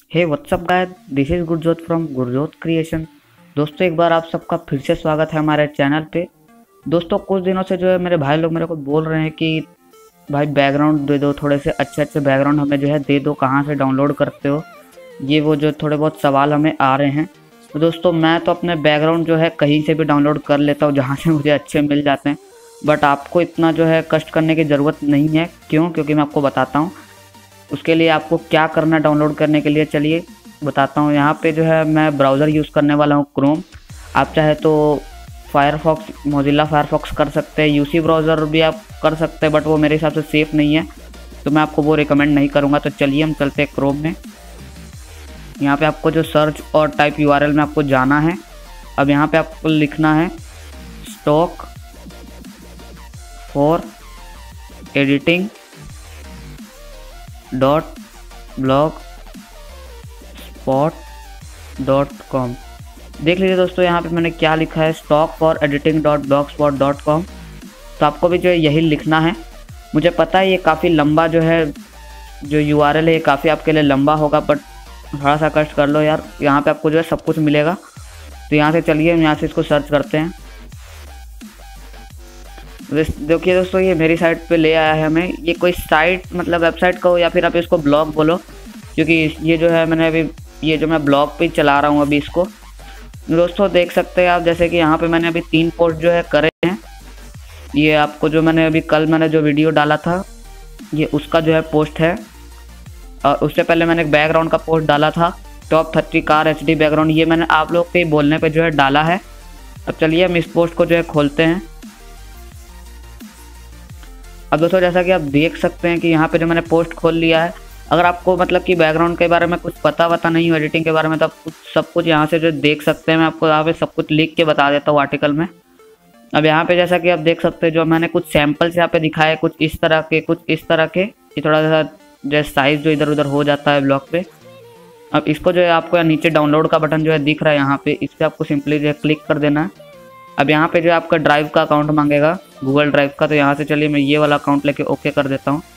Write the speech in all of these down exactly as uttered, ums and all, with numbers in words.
Hey what's up guys, this is Gurjot from Gurjot creation. दोस्तों एक बार आप सबका फिर से स्वागत है हमारे चैनल पे। दोस्तों कुछ दिनों से जो है मेरे भाई लोग मेरे को बोल रहे हैं कि भाई बैकग्राउंड दे दो, थोड़े से अच्छे अच्छे बैकग्राउंड हमें जो है दे दो, कहाँ से डाउनलोड करते हो, ये वो जो थोड़े बहुत सवाल हमें आ रहे हैं। तो दोस्तों मैं तो अपने बैकग्राउंड जो है कहीं से भी डाउनलोड कर लेता हूँ जहाँ से मुझे अच्छे मिल जाते हैं, बट आपको इतना जो है कष्ट करने की ज़रूरत नहीं है। क्यों? क्योंकि मैं आपको बताता हूँ उसके लिए आपको क्या करना डाउनलोड करने के लिए। चलिए बताता हूँ। यहाँ पे जो है मैं ब्राउज़र यूज़ करने वाला हूँ क्रोम। आप चाहे तो फायरफॉक्स, मोजिला फायरफॉक्स कर सकते हैं, यूसी ब्राउज़र भी आप कर सकते हैं, बट वो मेरे हिसाब से सेफ़ नहीं है, तो मैं आपको वो रिकमेंड नहीं करूँगा। तो चलिए हम चलते हैं क्रोम में। यहाँ पे आपको जो सर्च और टाइप यूआरएल में आपको जाना है। अब यहाँ पे आपको लिखना है stock for editing dot blog spot dot com. देख लीजिए दोस्तों यहाँ पे मैंने क्या लिखा है, stock for editing dot blog spot dot com. तो आपको भी जो है यही लिखना है। मुझे पता है ये काफ़ी लंबा जो है जो यूआरएल है, ये काफ़ी आपके लिए लंबा होगा, बट थोड़ा सा कष्ट कर लो यार। यहाँ पे आपको जो है सब कुछ मिलेगा। तो यहाँ से चलिए हम यहाँ से इसको सर्च करते हैं। देखिए दोस्तों ये मेरी साइट पे ले आया है हमें। ये कोई साइट मतलब वेबसाइट कहो या फिर आप इसको ब्लॉग बोलो, क्योंकि ये जो है मैंने अभी ये जो मैं ब्लॉग पे चला रहा हूँ अभी इसको। दोस्तों देख सकते हैं आप, जैसे कि यहाँ पे मैंने अभी तीन पोस्ट जो है करे हैं। ये आपको जो मैंने अभी कल मैंने जो वीडियो डाला था ये उसका जो है पोस्ट है, और उससे पहले मैंने एक बैकग्राउंड का पोस्ट डाला था, top thirty car H D background. ये मैंने आप लोग के बोलने पे जो है डाला है। अब चलिए हम इस पोस्ट को जो है खोलते हैं। अब दोस्तों जैसा कि आप देख सकते हैं कि यहाँ पे जो मैंने पोस्ट खोल लिया है। अगर आपको मतलब कि बैकग्राउंड के बारे में कुछ पता वता नहीं हो, एडिटिंग के बारे में, तो आप कुछ सब कुछ यहाँ से जो देख सकते हैं। मैं आपको यहाँ पे सब कुछ लिख के बता देता हूँ आर्टिकल में। अब यहाँ पे जैसा कि आप देख सकते हैं जो मैंने कुछ सैम्पल्स यहाँ पे दिखाए, कुछ इस तरह के, कुछ इस तरह के। ये थोड़ा सा जैसे साइज़ जो इधर उधर हो जाता है ब्लॉग पे। अब इसको जो है आपको नीचे डाउनलोड का बटन जो है दिख रहा है यहाँ पे, इस पर आपको सिंपली जो है क्लिक कर देना है। अब यहाँ पे जो आपका ड्राइव का अकाउंट मांगेगा, गूगल ड्राइव का। तो यहाँ से चलिए मैं ये वाला अकाउंट लेके ओके कर देता हूँ।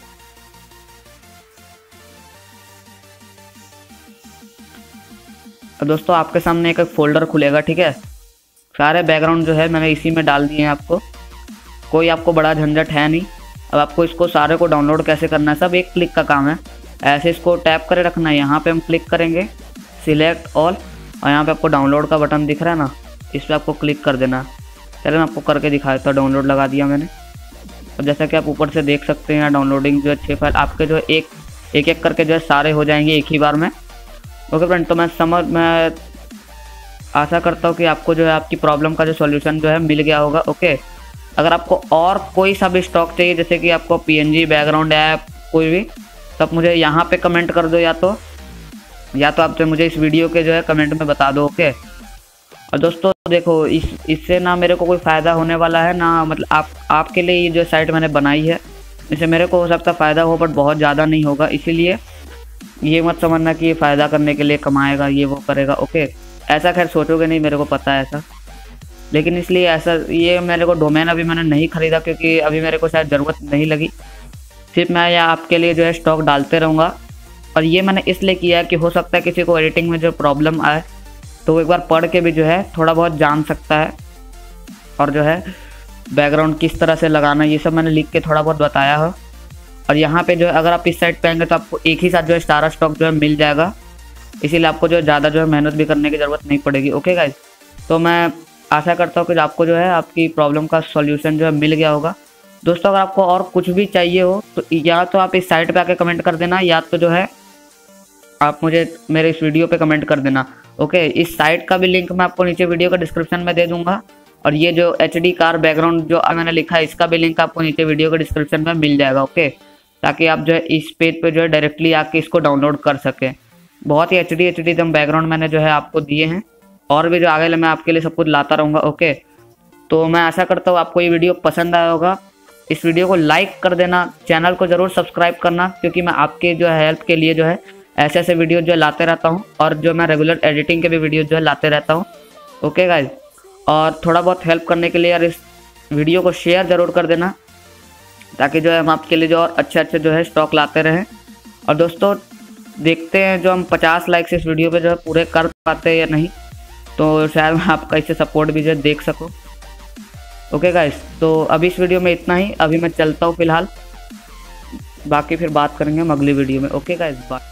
अब दोस्तों आपके सामने एक फोल्डर खुलेगा, ठीक है। सारे बैकग्राउंड जो है मैंने इसी में डाल दिए हैं आपको, कोई आपको बड़ा झंझट है नहीं। अब आपको इसको सारे को डाउनलोड कैसे करना है, सब एक क्लिक का काम है। ऐसे इसको टैप करे रखना है। यहाँ पे हम क्लिक करेंगे, सिलेक्ट ऑल, और यहाँ पे आपको डाउनलोड का बटन दिख रहा है ना, इस पर आपको क्लिक कर देना। चलिए मैं आपको करके दिखा देता हूँ। डाउनलोड लगा दिया मैंने। अब जैसा कि आप ऊपर से देख सकते हैं यहाँ डाउनलोडिंग जो है छः फाइल आपके जो है एक एक एक करके जो है सारे हो जाएंगे एक ही बार में। ओके फ्रेंड, तो मैं समझ मैं आशा करता हूँ कि आपको जो है आपकी प्रॉब्लम का जो सॉल्यूशन जो है मिल गया होगा। ओके, अगर आपको और कोई सा भी स्टॉक चाहिए, जैसे कि आपको पीएनजी बैकग्राउंड है कोई भी, तो आप मुझे यहाँ पे कमेंट कर दो, या तो या तो आप जो मुझे इस वीडियो के जो है कमेंट में बता दो। ओके, और दोस्तों देखो इस इससे ना मेरे को कोई फ़ायदा होने वाला है ना, मतलब आप आपके लिए ये जो साइट मैंने बनाई है इससे मेरे को हो सकता है फ़ायदा हो, बट बहुत ज़्यादा नहीं होगा। इसीलिए ये मत समझना कि ये फ़ायदा करने के लिए कमाएगा, ये वो करेगा। ओके, ऐसा खैर सोचोगे नहीं, मेरे को पता है ऐसा। लेकिन इसलिए ऐसा ये मेरे को डोमेन अभी मैंने नहीं ख़रीदा, क्योंकि अभी मेरे को शायद ज़रूरत नहीं लगी। सिर्फ मैं या आपके लिए जो है स्टॉक डालते रहूँगा। और ये मैंने इसलिए किया है कि हो सकता है किसी को एडिटिंग में जो प्रॉब्लम आए तो वो एक बार पढ़ के भी जो है थोड़ा बहुत जान सकता है, और जो है बैकग्राउंड किस तरह से लगाना ये सब मैंने लिख के थोड़ा बहुत बताया है। और यहाँ पे जो है अगर आप इस साइट पे आएंगे तो आपको एक ही साथ जो है सारा स्टॉक जो है मिल जाएगा। इसीलिए आपको जो है ज़्यादा जो है मेहनत भी करने की ज़रूरत नहीं पड़ेगी। ओके गाइस, तो मैं आशा करता हूँ कि आपको जो है आपकी प्रॉब्लम का सॉल्यूशन जो है मिल गया होगा। दोस्तों अगर आपको और कुछ भी चाहिए हो तो या तो आप इस साइट पे आके कमेंट कर देना, या तो जो है आप मुझे मेरे इस वीडियो पे कमेंट कर देना। ओके, इस साइट का भी लिंक मैं आपको नीचे वीडियो का डिस्क्रिप्शन में दे दूंगा, और ये जो एच डी कार बैकग्राउंड जो मैंने लिखा है इसका भी लिंक आपको नीचे वीडियो के डिस्क्रिप्शन में मिल जाएगा। ओके, ताकि आप जो है इस पेज पे जो है डायरेक्टली आके इसको डाउनलोड कर सकें। बहुत ही एच डी एच डी एकदम बैकग्राउंड मैंने जो है आपको दिए हैं, और भी जो आगे मैं आपके लिए सब कुछ लाता रहूँगा। ओके, तो मैं आशा करता हूँ आपको ये वीडियो पसंद आया होगा। इस वीडियो को लाइक कर देना, चैनल को ज़रूर सब्सक्राइब करना, क्योंकि मैं आपके जो है हेल्प के लिए जो है ऐसे ऐसे वीडियो जो लाते रहता हूँ, और जो मैं रेगुलर एडिटिंग के भी वीडियो जो है लाते रहता हूँ। ओके गाइज, और थोड़ा बहुत हेल्प करने के लिए यार इस वीडियो को शेयर ज़रूर कर देना, ताकि जो है हम आपके लिए जो और अच्छे अच्छे जो है स्टॉक लाते रहें। और दोस्तों देखते हैं जो हम पचास लाइक्स इस वीडियो पे जो है पूरे कर पाते हैं या नहीं, तो शायद मैं आपका इससे सपोर्ट भी जो है देख सकूँ। ओके गाइस, तो अभी इस वीडियो में इतना ही। अभी मैं चलता हूँ फिलहाल, बाकी फिर बात करेंगे हम अगली वीडियो में। Okay guys, bye.